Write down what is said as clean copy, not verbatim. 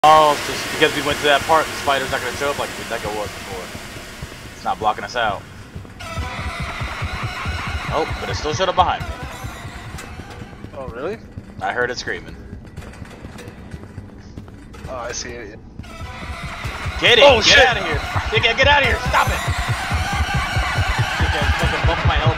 Oh, so because we went to that part, the spider's not gonna show up like it was before. It's not blocking us out. Oh, but it still showed up behind me. Oh, really? I heard it screaming. Oh, I see it. Get it! Oh, get shit! Out of here! Get out of here! Stop it! Fucking bump my elbow.